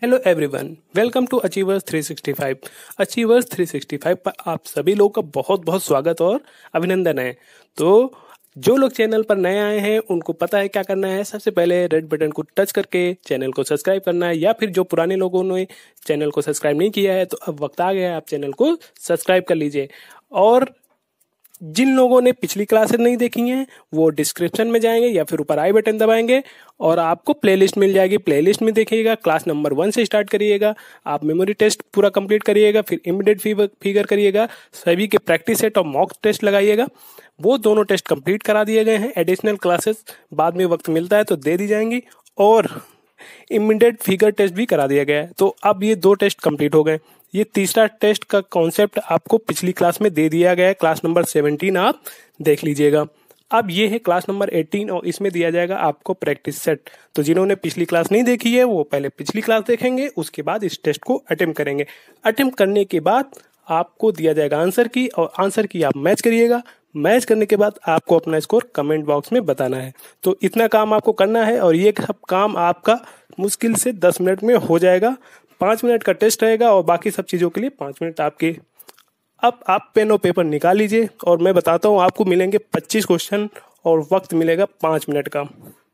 Hello everyone, welcome to Achievers 365। Achievers 365 पर आप सभी लोगों का बहुत बहुत स्वागत और अभिनंदन है। तो जो लोग चैनल पर नए आए हैं उनको पता है क्या करना है। सबसे पहले रेड बटन को टच करके चैनल को सब्सक्राइब करना है, या फिर जो पुराने लोगों ने चैनल को सब्सक्राइब नहीं किया है तो अब वक्त आ गया है, आप चैनल को सब्सक्राइब कर लीजिए। और जिन लोगों ने पिछली क्लासेस नहीं देखी हैं वो डिस्क्रिप्शन में जाएंगे या फिर ऊपर आई बटन दबाएंगे और आपको प्लेलिस्ट मिल जाएगी। प्लेलिस्ट में देखिएगा, क्लास नंबर 1 से स्टार्ट करिएगा। आप मेमोरी टेस्ट पूरा कंप्लीट करिएगा, फिर इमीडिएट फिगर करिएगा, सभी के प्रैक्टिस सेट और मॉक टेस्ट लगाइएगा। वो दोनों टेस्ट कंप्लीट करा दिए गए हैं। एडिशनल क्लासेस बाद में वक्त मिलता है तो दे दी जाएंगी, और इमीडिएट फिगर टेस्ट भी करा दिया गया है। तो अब ये 2 टेस्ट कंप्लीट हो गए। ये तीसरा टेस्ट का कॉन्सेप्ट आपको पिछली क्लास में दे दिया गया है, क्लास नंबर 17 आप देख लीजिएगा। अब ये है क्लास नंबर 18 और इसमें दिया जाएगा आपको प्रैक्टिस सेट। तो जिन्होंने पिछली क्लास नहीं देखी है वो पहले पिछली क्लास देखेंगे, उसके बाद इस टेस्ट को अटेम्प्ट करेंगे। अटेम्प्ट करने के बाद आपको दिया जाएगा आंसर की, और आंसर की आप मैच करिएगा। मैच करने के बाद आपको अपना स्कोर कमेंट बॉक्स में बताना है। तो इतना काम आपको करना है, और ये सब काम आपका मुश्किल से 10 मिनट में हो जाएगा। 5 मिनट का टेस्ट रहेगा और बाकी सब चीज़ों के लिए 5 मिनट आपके। अब आप पेन और पेपर निकाल लीजिए और मैं बताता हूँ। आपको मिलेंगे 25 क्वेश्चन और वक्त मिलेगा 5 मिनट का।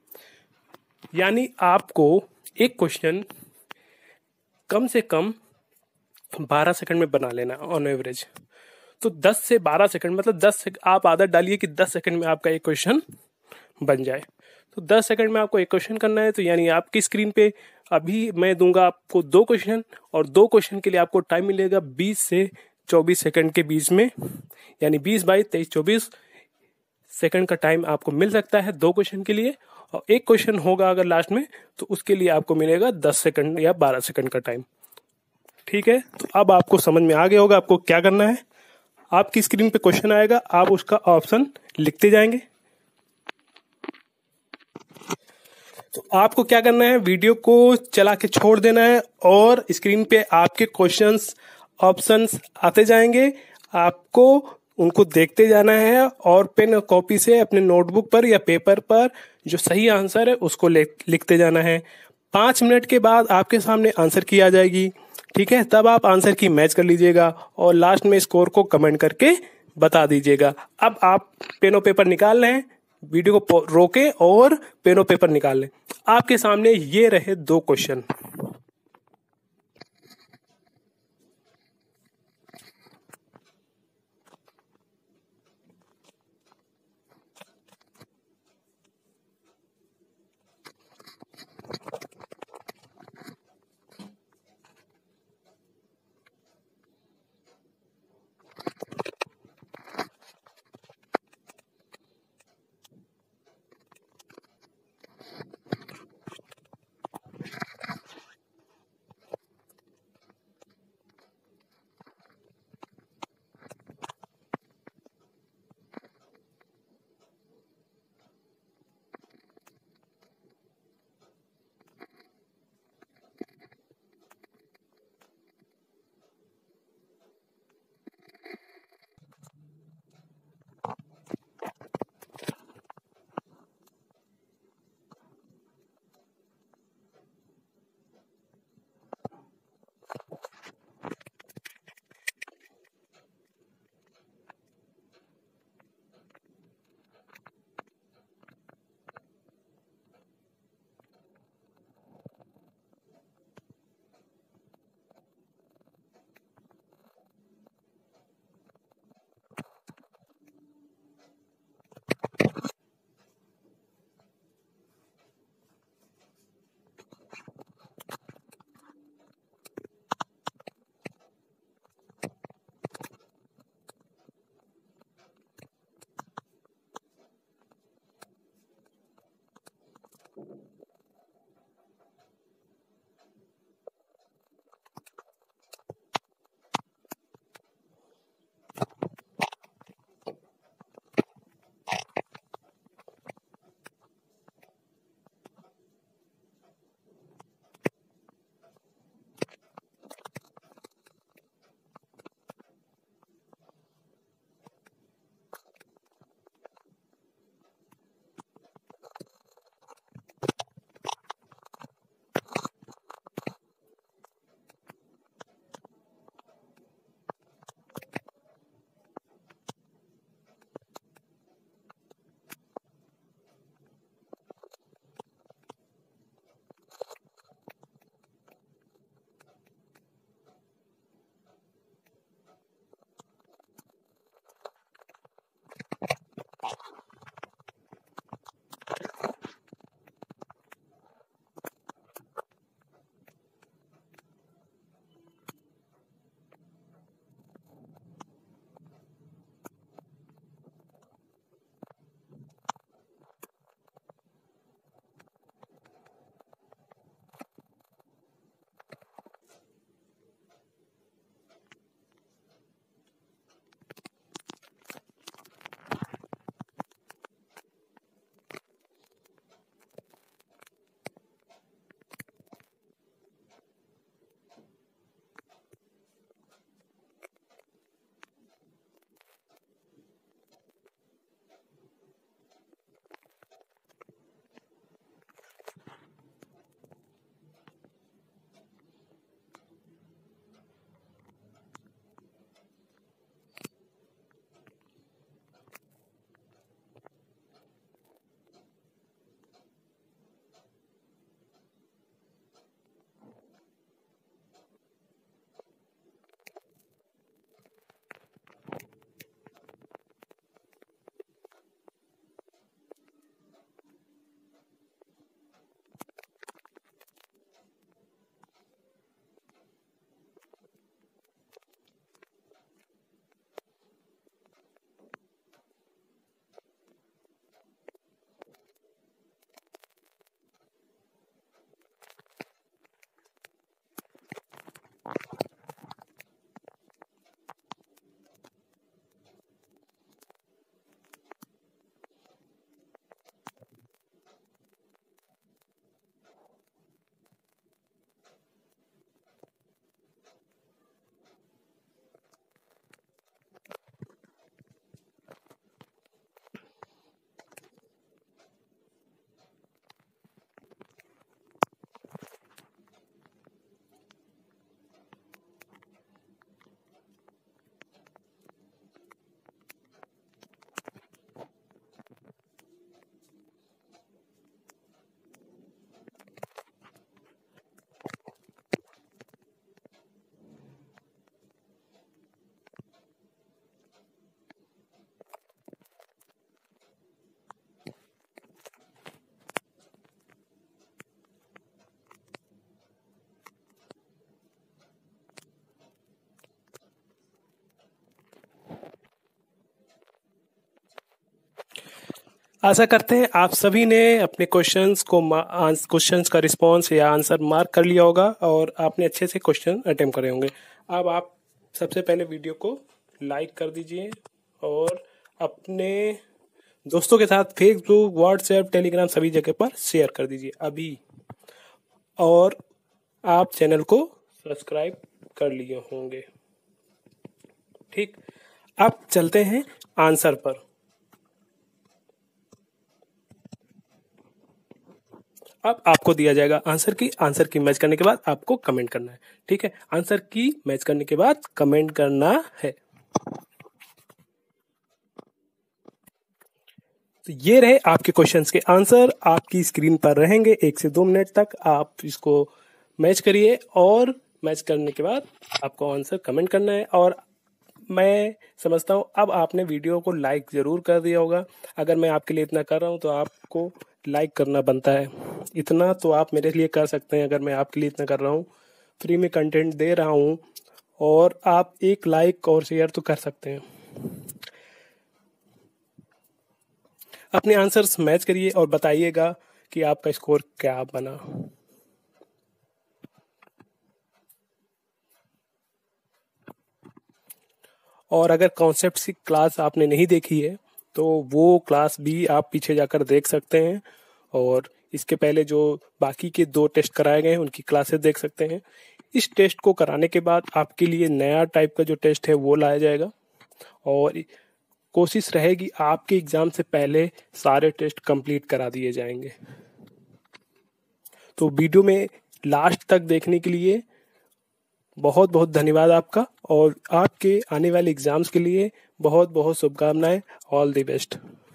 यानी आपको एक क्वेश्चन कम से कम 12 सेकंड में बना लेना ऑन एवरेज। तो 10 से 12 सेकंड मतलब 10 आप आदत डालिए कि 10 सेकंड में आपका एक क्वेश्चन बन जाए। तो 10 सेकंड में आपको एक क्वेश्चन करना है। तो यानी आपकी स्क्रीन पे अभी मैं दूंगा आपको 2 क्वेश्चन, और 2 क्वेश्चन के लिए आपको टाइम मिलेगा 20 से 24 सेकंड के बीच में। यानी 20 22 23 24 सेकंड का टाइम आपको मिल सकता है 2 क्वेश्चन के लिए। और एक क्वेश्चन होगा अगर लास्ट में तो उसके लिए आपको मिलेगा 10 सेकंड या 12 सेकंड का टाइम। ठीक है, तो अब आपको समझ में आ गया होगा आपको क्या करना है। आपकी स्क्रीन पे क्वेश्चन आएगा, आप उसका ऑप्शन लिखते जाएंगे। तो आपको क्या करना है, वीडियो को चला के छोड़ देना है और स्क्रीन पे आपके क्वेश्चंस ऑप्शंस आते जाएंगे। आपको उनको देखते जाना है और पेन और कॉपी से अपने नोटबुक पर या पेपर पर जो सही आंसर है उसको लिखते जाना है। 5 मिनट के बाद आपके सामने आंसर की आ जाएगी। ठीक है, तब आप आंसर की मैच कर लीजिएगा और लास्ट में स्कोर को कमेंट करके बता दीजिएगा। अब आप पेन और पेपर निकाल लें, वीडियो को रोके और पेन और पेपर निकाल लें। आपके सामने ये रहे 2 क्वेश्चन। आशा करते हैं आप सभी ने अपने क्वेश्चंस का रिस्पॉन्स या आंसर मार्क कर लिया होगा और आपने अच्छे से क्वेश्चन अटेम्प्ट करे होंगे। अब आप सबसे पहले वीडियो को लाइक कर दीजिए और अपने दोस्तों के साथ फेसबुक, व्हाट्सएप, टेलीग्राम सभी जगह पर शेयर कर दीजिए अभी। और आप चैनल को सब्सक्राइब कर लिए होंगे। ठीक, अब चलते हैं आंसर पर। अब आपको दिया जाएगा आंसर की मैच करने के बाद आपको कमेंट करना है। ठीक है, आंसर की मैच करने के बाद कमेंट करना है। तो ये रहे आपके क्वेश्चंस के आंसर, आपकी स्क्रीन पर रहेंगे 1 से 2 मिनट तक। आप इसको मैच करिए और मैच करने के बाद आपको आंसर कमेंट करना है। और मैं समझता हूँ अब आपने वीडियो को लाइक ज़रूर कर दिया होगा। अगर मैं आपके लिए इतना कर रहा हूँ तो आपको लाइक करना बनता है। इतना तो आप मेरे लिए कर सकते हैं। अगर मैं आपके लिए इतना कर रहा हूँ, फ्री में कंटेंट दे रहा हूँ, और आप एक लाइक और शेयर तो कर सकते हैं। अपने आंसर्स मैच करिए और बताइएगा कि आपका स्कोर क्या बना। और अगर कॉन्सेप्ट की क्लास आपने नहीं देखी है तो वो क्लास भी आप पीछे जाकर देख सकते हैं। और इसके पहले जो बाकी के 2 टेस्ट कराए गए हैं उनकी क्लासेस देख सकते हैं। इस टेस्ट को कराने के बाद आपके लिए नया टाइप का जो टेस्ट है वो लाया जाएगा। और कोशिश रहेगी आपके एग्ज़ाम से पहले सारे टेस्ट कंप्लीट करा दिए जाएंगे। तो वीडियो में लास्ट तक देखने के लिए बहुत बहुत धन्यवाद आपका। और आपके आने वाले एग्ज़ाम्स के लिए बहुत बहुत शुभकामनाएं। All the best.